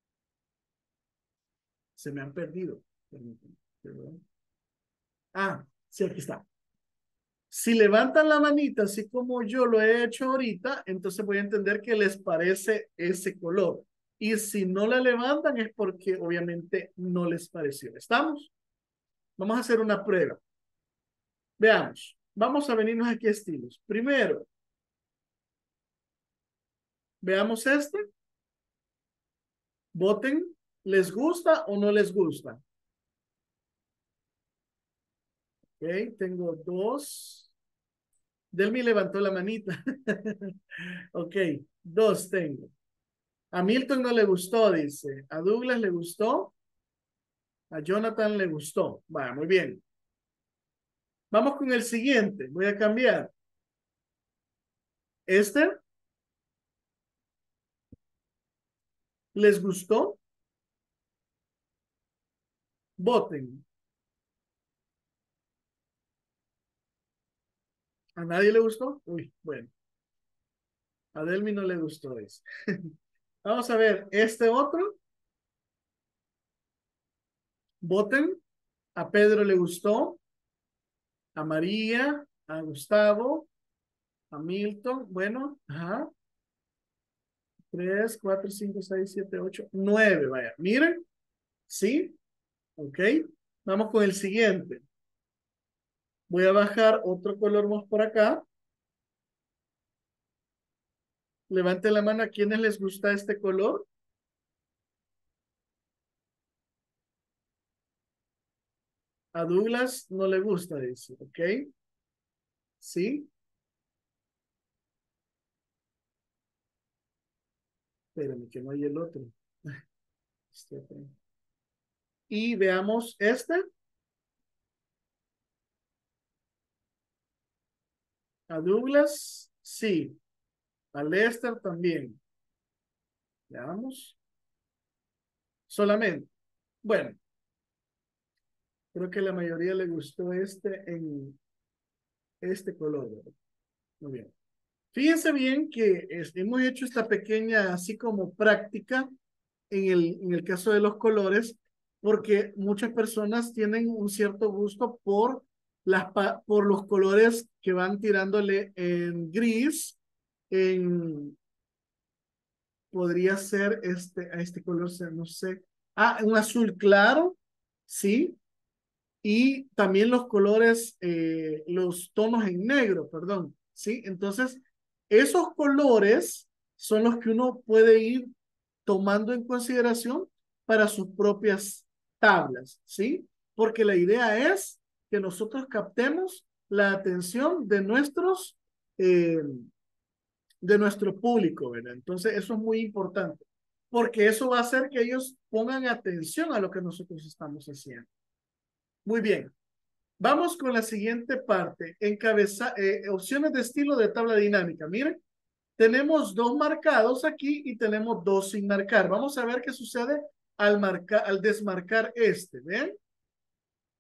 Se me han perdido. Permítanme. Perdón. Ah, sí, aquí está. Si levantan la manita, así como yo lo he hecho ahorita, entonces voy a entender que les parece ese color. Y si no la levantan es porque obviamente no les pareció. ¿Estamos? Vamos a hacer una prueba. Veamos. Vamos a venirnos aquí a estilos. Primero, veamos este. Voten. ¿Les gusta o no les gusta? Ok, tengo dos. Delmi levantó la manita. Ok, dos tengo. A Milton no le gustó, dice. A Douglas le gustó. A Jonathan le gustó. Va, muy bien. Vamos con el siguiente. Voy a cambiar. Este. ¿Les gustó? Voten. ¿A nadie le gustó? Uy, bueno. A Delmi no le gustó eso. Vamos a ver. Este otro. Voten. A Pedro le gustó. A María. A Gustavo. A Milton. Bueno. Ajá. 3, 4, 5, 6, 7, 8, 9. Vaya. Miren. ¿Sí? Ok. Vamos con el siguiente. Voy a bajar otro color más por acá. Levanten la mano a quienes les gusta este color. A Douglas no le gusta, dice. Ok. ¿Sí? Espérame que no hay el otro. Y veamos este. A Douglas, sí. A Lester también. Veamos. Solamente. Bueno. Creo que la mayoría le gustó en este color, ¿verdad? Muy bien. Fíjense bien que hemos hecho esta pequeña, así como práctica en el caso de los colores, porque muchas personas tienen un cierto gusto por los colores que van tirándole en gris, podría ser a este color, no sé, un azul claro, ¿sí? Y también los colores, los tonos en negro, perdón, ¿sí? Entonces, esos colores son los que uno puede ir tomando en consideración para sus propias tablas, ¿sí? Porque la idea es que nosotros captemos la atención eh, de nuestro público, ¿verdad? Entonces, eso es muy importante, porque eso va a hacer que ellos pongan atención a lo que nosotros estamos haciendo. Muy bien. Vamos con la siguiente parte. Opciones de estilo de tabla dinámica. Miren, tenemos dos marcados aquí y tenemos dos sin marcar. Vamos a ver qué sucede al desmarcar este. ¿Ven?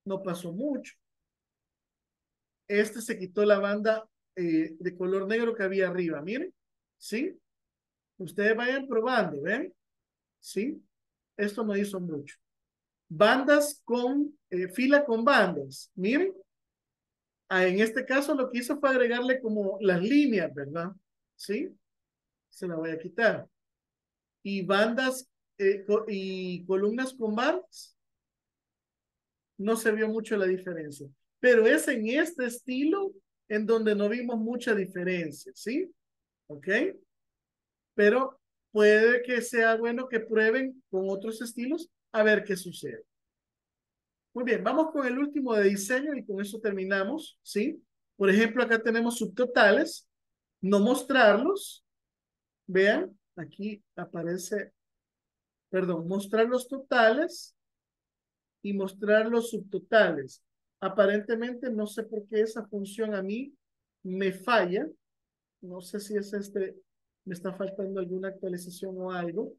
no pasó mucho. Este se quitó la banda de color negro que había arriba, miren, ¿sí? Ustedes vayan probando, ¿ven? ¿Sí? Esto no hizo mucho. Bandas con, fila con bandas, miren. En este caso lo que hizo fue agregarle como las líneas, ¿verdad? ¿Sí? Se la voy a quitar. Y bandas y columnas con bandas, no se vio mucho la diferencia. Pero es en este estilo en donde no vimos mucha diferencia, ¿sí? ¿Ok? Pero puede que sea bueno que prueben con otros estilos a ver qué sucede. Muy bien, vamos con el último de diseño y con eso terminamos, ¿sí? Por ejemplo, acá tenemos subtotales, no mostrarlos. Vean, aquí aparece, perdón, mostrar los totales y mostrar los subtotales. Aparentemente no sé por qué esa función a mí me falla. No sé si es me está faltando alguna actualización o algo.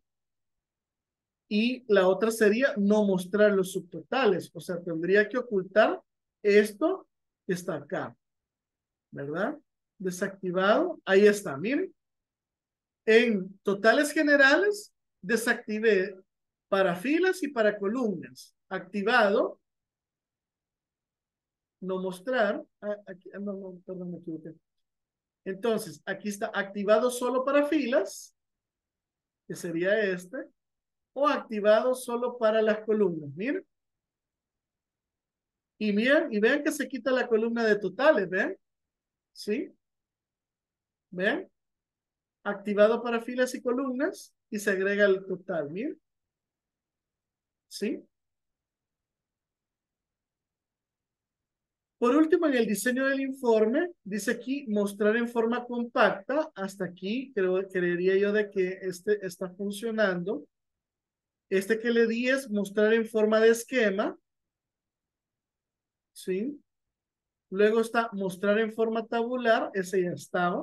Y la otra sería no mostrar los subtotales. O sea, tendría que ocultar esto que está acá, ¿verdad? Desactivado. Ahí está, miren. En totales generales, desactivé para filas y para columnas. Activado, no mostrar. Aquí, no, no, perdón, me equivoqué. Entonces, aquí está activado solo para filas, que sería este, o activado solo para las columnas. Miren. Y miren, y vean que se quita la columna de totales, ¿ven? ¿Sí? ¿Ven? Activado para filas y columnas y se agrega el total, miren. ¿Sí? Por último, en el diseño del informe, dice aquí mostrar en forma compacta. Hasta aquí creería yo de que este está funcionando. Este que le di es mostrar en forma de esquema. ¿Sí? Luego está mostrar en forma tabular. Ese ya estaba.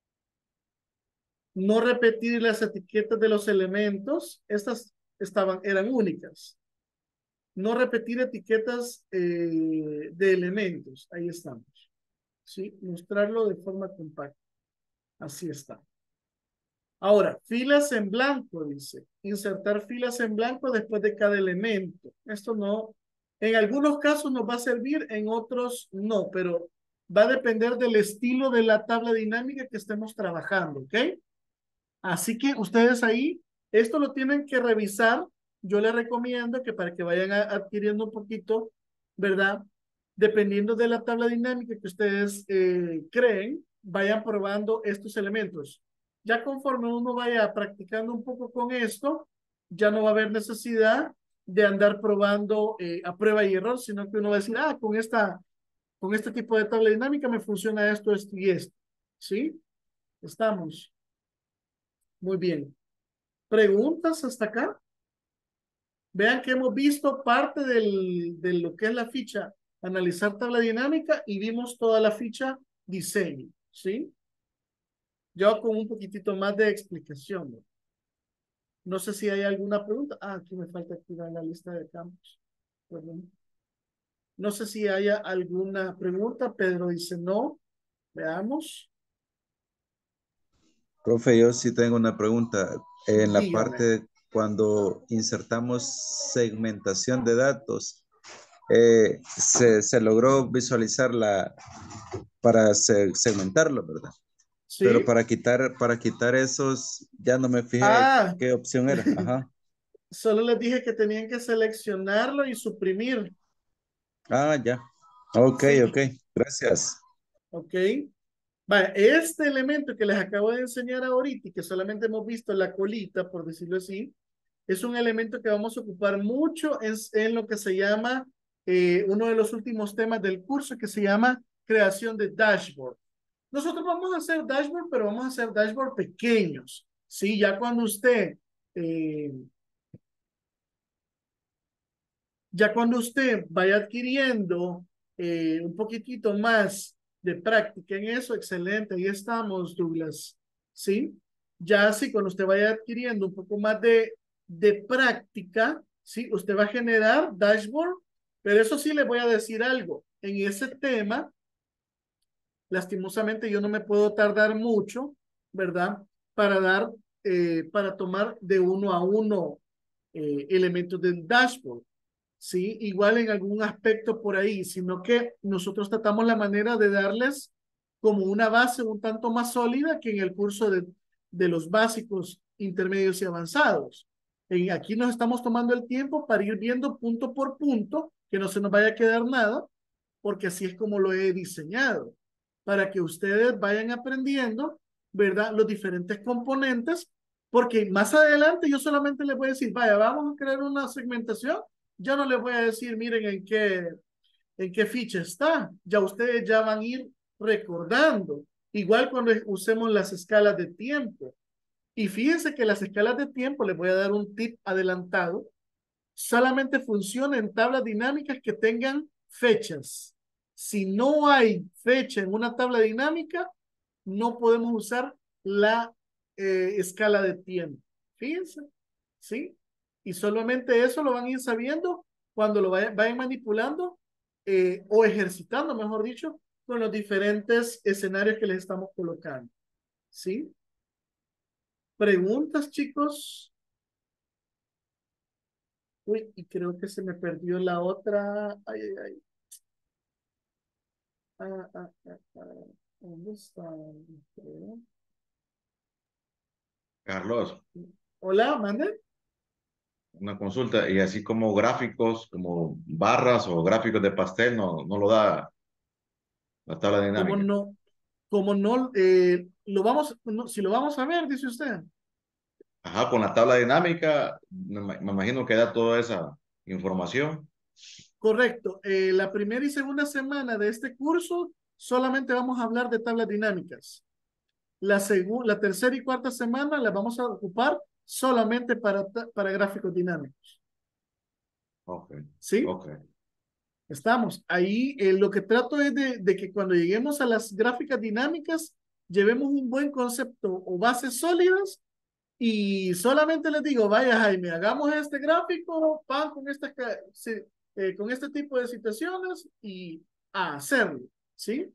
No repetir las etiquetas de los elementos. Estas eran únicas. No repetir etiquetas de elementos. Ahí estamos. ¿Sí? Mostrarlo de forma compacta. Así está. Ahora, filas en blanco, dice. Insertar filas en blanco después de cada elemento. Esto no, en algunos casos nos va a servir, en otros no, pero va a depender del estilo de la tabla dinámica que estemos trabajando, ¿ok? Así que ustedes ahí, esto lo tienen que revisar. Yo les recomiendo que para que vayan adquiriendo un poquito, ¿verdad? Dependiendo de la tabla dinámica que ustedes creen, vayan probando estos elementos. Ya conforme uno vaya practicando un poco con esto, ya no va a haber necesidad de andar probando a prueba y error, sino que uno va a decir, ah, con este tipo de tabla dinámica me funciona esto, esto y esto. ¿Sí? Estamos. Muy bien. ¿Preguntas hasta acá? Vean que hemos visto parte de lo que es la ficha analizar tabla dinámica y vimos toda la ficha diseño, ¿sí? Yo con un poquitito más de explicación, ¿no? No sé si hay alguna pregunta. Ah, aquí me falta activar la lista de campos. Perdón. No sé si haya alguna pregunta. Pedro dice no. Veamos. Profe, yo sí tengo una pregunta. En la Dígame. parte cuando insertamos segmentación de datos, se logró visualizar para segmentarlo, ¿verdad? Pero ¿Sí? para quitar esos, ya no me fijé Ah, qué opción era. Ajá. solo les dije que tenían que seleccionarlo y suprimir. Ah, ya. Ok, Sí, ok. Gracias. ok. Vale, este elemento que les acabo de enseñar ahorita y que solamente hemos visto la colita, por decirlo así, es un elemento que vamos a ocupar mucho en lo que se llama uno de los últimos temas del curso que se llama creación de dashboard. Nosotros vamos a hacer dashboard, pero vamos a hacer dashboard pequeños. Sí, eh, ya cuando usted vaya adquiriendo un poquitito más de práctica en eso, excelente, ahí estamos, Douglas. ¿Sí? Ya así, cuando usted vaya adquiriendo un poco más de práctica, ¿sí? Usted va a generar dashboard Pero eso sí les voy a decir algo. En ese tema, lastimosamente yo no me puedo tardar mucho, ¿verdad? Para para tomar de uno a uno elementos del dashboard. ¿Sí? Igual en algún aspecto por ahí, sino que nosotros tratamos la manera de darles como una base un tanto más sólida que en el curso de los básicos, intermedios y avanzados. Aquí nos estamos tomando el tiempo para ir viendo punto por punto, que no se nos vaya a quedar nada, porque así es como lo he diseñado, para que ustedes vayan aprendiendo, ¿verdad? Los diferentes componentes, porque más adelante yo solamente les voy a decir, vaya, vamos a crear una segmentación. Yo no les voy a decir, miren en qué ficha está. Ya ustedes ya van a ir recordando. Igual cuando usemos las escalas de tiempo. Y fíjense que las escalas de tiempo, les voy a dar un tip adelantado, solamente funciona en tablas dinámicas que tengan fechas. Si no hay fecha en una tabla dinámica, no podemos usar la escala de tiempo. Fíjense, ¿sí? Y solamente eso lo van a ir sabiendo cuando lo vayan manipulando o ejercitando, mejor dicho, con los diferentes escenarios que les estamos colocando. ¿Sí? ¿Preguntas, chicos? Uy, y creo que se me perdió la otra. Ay, ay, ay. ¿Dónde está? Carlos, Hola, mande. una consulta, y así como gráficos, como barras o gráficos de pastel, no lo da la tabla ¿Cómo dinámica. no? ¿Cómo no? Si lo vamos a ver, dice usted. Ajá, con la tabla dinámica, me imagino que da toda esa información. Correcto. La primera y segunda semana de este curso solamente vamos a hablar de tablas dinámicas. La tercera y cuarta semana la vamos a ocupar solamente para gráficos dinámicos. Ok, ¿Sí? ok. Estamos. Ahí lo que trato es de que cuando lleguemos a las gráficas dinámicas, llevemos un buen concepto o bases sólidas y solamente les digo, vaya Jaime, hagamos este gráfico, pan con este tipo de situaciones y a hacerlo, ¿sí?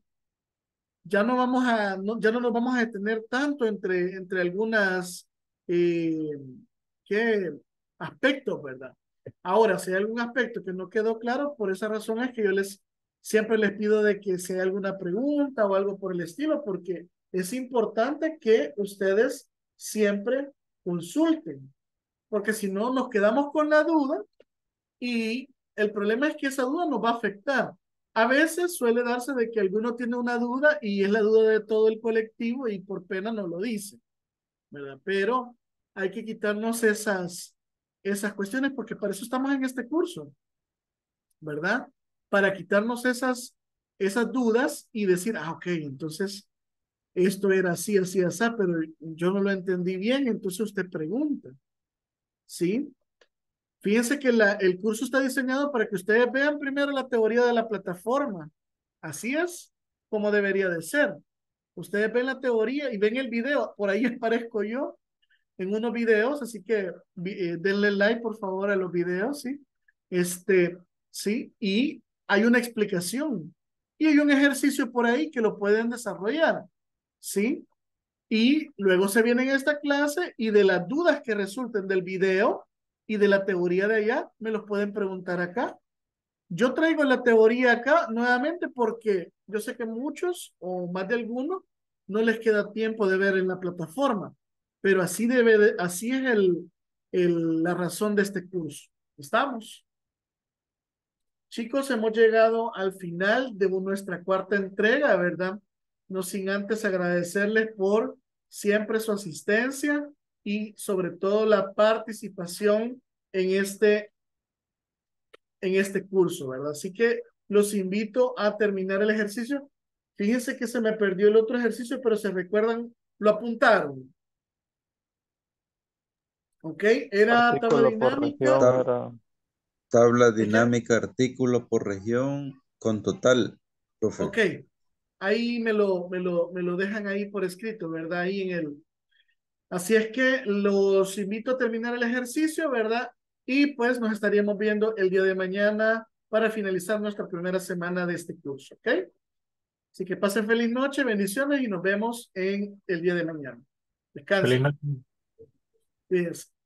Ya no nos vamos a detener tanto entre algunas eh, ¿qué aspectos, verdad? Ahora, si hay algún aspecto que no quedó claro, por esa razón es que yo siempre les pido de que si hay alguna pregunta o algo por el estilo, porque es importante que ustedes siempre consulten, porque si no nos quedamos con la duda y el problema es que esa duda nos va a afectar. A veces suele darse de que alguno tiene una duda y es la duda de todo el colectivo y por pena no lo dice, ¿verdad? Pero hay que quitarnos esas cuestiones porque para eso estamos en este curso, ¿verdad? Para quitarnos esas dudas y decir, ok, entonces esto era así, así, así, pero yo no lo entendí bien, entonces usted pregunta, ¿sí? Fíjense que el curso está diseñado para que ustedes vean primero la teoría de la plataforma. Así es como debería de ser. Ustedes ven la teoría y ven el video. Por ahí aparezco yo en unos videos, así que denle like por favor a los videos, ¿sí? Sí, y hay una explicación. Y hay un ejercicio por ahí que lo pueden desarrollar, ¿sí? Y luego se viene en esta clase y de las dudas que resulten del video y de la teoría de allá, me los pueden preguntar acá. Yo traigo la teoría acá nuevamente porque yo sé que muchos o más de algunos no les queda tiempo de ver en la plataforma, pero así es la razón de este curso. ¿Estamos? Chicos, hemos llegado al final de nuestra cuarta entrega, ¿verdad? No sin antes agradecerles por siempre su asistencia y sobre todo la participación en este curso, ¿verdad? Así que los invito a terminar el ejercicio. Fíjense que se me perdió el otro ejercicio, pero se recuerdan, lo apuntaron. ¿Ok? Era tabla Artículo por dinámica. región Tab- era. Tabla ¿De qué? dinámica, artículo por región con total, profe. Ok. Ahí me lo dejan ahí por escrito, ¿verdad? Ahí en el. Así es que los invito a terminar el ejercicio, ¿verdad? Y pues nos estaríamos viendo el día de mañana para finalizar nuestra primera semana de este curso, ¿ok? Así que pasen feliz noche, bendiciones y nos vemos en el día de mañana. Feliz Descansen. noche. Cuídense.